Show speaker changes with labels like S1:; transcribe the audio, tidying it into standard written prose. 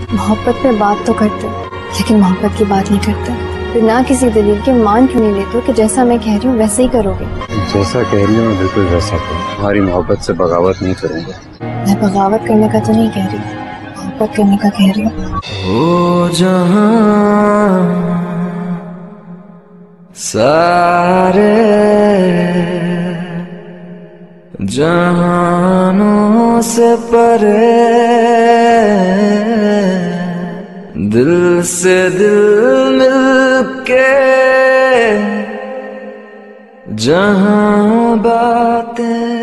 S1: मोहब्बत पे बात तो करते लेकिन मोहब्बत की बात नहीं करते। फिर ना किसी दलील के मान क्यों नहीं लेते हो कि जैसा मैं कह रही हूँ वैसे ही करोगे?
S2: जैसा कह रही हूँ बिल्कुल वैसा करो। तुम्हारी मोहब्बत से बगावत नहीं करूँगा।
S1: मैं बगावत करने का तो नहीं कह रही, मोहब्बत करने का कह रही हूँ।
S3: हो जहां सारे जहानों से परे, दिल से दिल मिलके जहां बातें